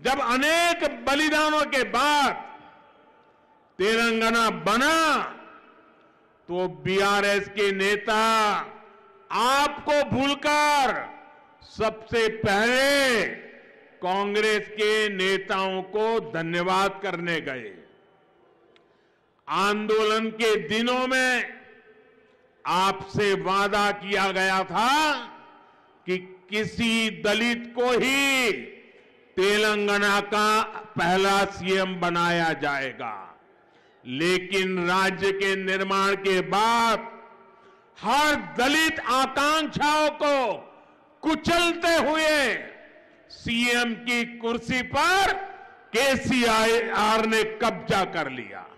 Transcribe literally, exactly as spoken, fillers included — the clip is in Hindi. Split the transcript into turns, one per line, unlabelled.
जब अनेक बलिदानों के बाद तेलंगाना बना तो बीआरएस के नेता आपको भूलकर सबसे पहले कांग्रेस के नेताओं को धन्यवाद करने गए। आंदोलन के दिनों में आपसे वादा किया गया था कि किसी दलित को ही तेलंगाना का पहला सीएम बनाया जाएगा, लेकिन राज्य के निर्माण के बाद हर दलित आकांक्षाओं को कुचलते हुए सीएम की कुर्सी पर केसीआर ने कब्जा कर लिया।